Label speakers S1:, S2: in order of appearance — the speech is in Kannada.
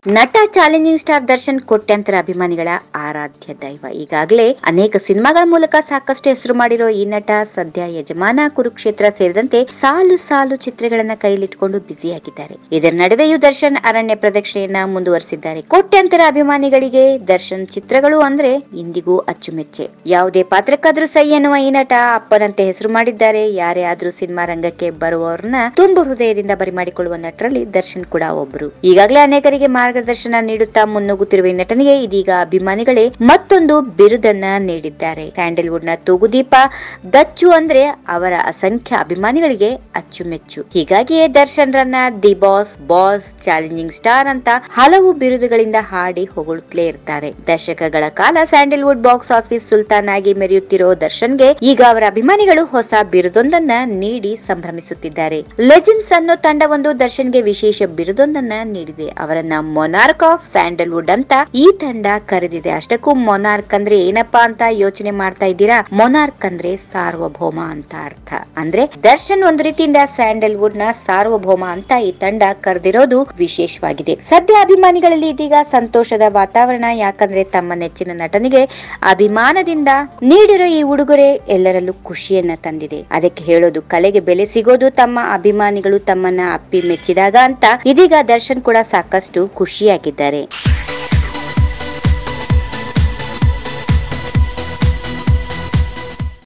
S1: ನಟ ಚಾಲೆಂಜಿಂಗ್ ಸ್ಟಾರ್ ದರ್ಶನ್ ಕೋಟ್ಯಾಂತರ ಅಭಿಮಾನಿಗಳ ಆರಾಧ್ಯ ದೈವ. ಈಗಾಗಲೇ ಅನೇಕ ಸಿನಿಮಾಗಳ ಮೂಲಕ ಸಾಕಷ್ಟು ಹೆಸರು ಮಾಡಿರೋ ಈ ನಟ ಸದ್ಯ ಯಜಮಾನ, ಕುರುಕ್ಷೇತ್ರ ಸೇರಿದಂತೆ ಸಾಲು ಸಾಲು ಚಿತ್ರಗಳನ್ನ ಕೈಲಿಟ್ಕೊಂಡು ಬ್ಯುಸಿಯಾಗಿದ್ದಾರೆ. ಇದರ ನಡುವೆಯೂ ದರ್ಶನ್ ಅರಣ್ಯ ಪ್ರದಕ್ಷಿಣೆಯನ್ನ ಮುಂದುವರಿಸಿದ್ದಾರೆ. ಕೋಟ್ಯಾಂತರ ಅಭಿಮಾನಿಗಳಿಗೆ ದರ್ಶನ್ ಚಿತ್ರಗಳು ಅಂದ್ರೆ ಇಂದಿಗೂ ಅಚ್ಚುಮೆಚ್ಚೆ. ಯಾವುದೇ ಪಾತ್ರಕ್ಕಾದ್ರೂ ಸೈ ಎನ್ನುವ ಈ ನಟ ಅಪ್ಪನಂತೆ ಹೆಸರು ಮಾಡಿದ್ದಾರೆ. ಯಾರೇ ಆದ್ರೂ ಸಿನಿಮಾ ರಂಗಕ್ಕೆ ಬರುವವರನ್ನ ತುಂಬು ಹೃದಯದಿಂದ ಬರಿಮಾಡಿಕೊಳ್ಳುವ ನಟರಲ್ಲಿ ದರ್ಶನ್ ಕೂಡ ಒಬ್ರು. ಈಗಾಗಲೇ ಅನೇಕರಿಗೆ ಮಾರ್ಗದರ್ಶನ ನೀಡುತ್ತಾ ಮುನ್ನುಗ್ಗುತ್ತಿರುವ ಈ ನಟನಿಗೆ ಇದೀಗ ಅಭಿಮಾನಿಗಳೇ ಮತ್ತೊಂದು ಬಿರುದನ್ನ ನೀಡಿದ್ದಾರೆ. ಸ್ಯಾಂಡಲ್ವುಡ್ ನ ತೂಗುದೀಪ ದಚ್ಚು ಅಂದ್ರೆ ಅವರ ಅಸಂಖ್ಯ ಅಭಿಮಾನಿಗಳಿಗೆ ಅಚ್ಚುಮೆಚ್ಚು. ಹೀಗಾಗಿಯೇ ದರ್ಶನ್ ರನ್ನ ದಿ ಬಾಸ್, ಚಾಲೆಂಜಿಂಗ್ ಸ್ಟಾರ್ ಅಂತ ಹಲವು ಬಿರುದುಗಳಿಂದ ಹಾಡಿ ಹೊಗಳುತ್ತಲೇ ಇರ್ತಾರೆ. ದಶಕಗಳ ಕಾಲ ಸ್ಯಾಂಡಲ್ವುಡ್ ಬಾಕ್ಸ್ ಆಫೀಸ್ ಸುಲ್ತಾನ್ ಆಗಿ ಮೆರೆಯುತ್ತಿರೋ ದರ್ಶನ್ಗೆ ಈಗ ಅವರ ಅಭಿಮಾನಿಗಳು ಹೊಸ ಬಿರುದೊಂದನ್ನ ನೀಡಿ ಸಂಭ್ರಮಿಸುತ್ತಿದ್ದಾರೆ. ಲೆಜೆಂಡ್ಸ್ ಅನ್ನೋ ತಂಡವೊಂದು ದರ್ಶನ್ಗೆ ವಿಶೇಷ ಬಿರುದೊಂದನ್ನ ನೀಡಿದೆ. ಅವರನ್ನ ಮೊನಾರ್ಕ್ ಆಫ್ ಸ್ಯಾಂಡಲ್ವುಡ್ ಅಂತ ಈ ತಂಡ ಕರೆದಿದೆ. ಅಷ್ಟಕ್ಕೂ ಮೊನಾರ್ಕ್ ಅಂದ್ರೆ ಏನಪ್ಪಾ ಅಂತ ಯೋಚನೆ ಮಾಡ್ತಾ ಇದ್ದೀರಾ? ಮೊನಾರ್ಕ್ ಅಂದ್ರೆ ಸಾರ್ವಭೌಮ ಅಂತ ಅರ್ಥ. ಅಂದ್ರೆ ದರ್ಶನ್ ಒಂದು ರೀತಿಯಿಂದ ಸ್ಯಾಂಡಲ್ವುಡ್ ನ ಸಾರ್ವಭೌಮ ಅಂತ ಈ ತಂಡ ಕರೆದಿರೋದು ವಿಶೇಷವಾಗಿದೆ. ಸದ್ಯ ಅಭಿಮಾನಿಗಳಲ್ಲಿ ಇದೀಗ ಸಂತೋಷದ ವಾತಾವರಣ. ಯಾಕಂದ್ರೆ ತಮ್ಮ ನೆಚ್ಚಿನ ನಟನಿಗೆ ಅಭಿಮಾನದಿಂದ ನೀಡಿರೋ ಈ ಉಡುಗೊರೆ ಎಲ್ಲರಲ್ಲೂ ಖುಷಿಯನ್ನ ತಂದಿದೆ. ಅದಕ್ಕೆ ಹೇಳೋದು ಕಲೆಗೆ ಬೆಲೆ ಸಿಗೋದು ತಮ್ಮ ಅಭಿಮಾನಿಗಳು ತಮ್ಮನ್ನ ಅಪ್ಪಿ ಮೆಚ್ಚಿದಾಗ ಅಂತ. ಇದೀಗ ದರ್ಶನ್ ಕೂಡ ಸಾಕಷ್ಟು ಖುಷಿಯಾಗಿದ್ದಾರೆ.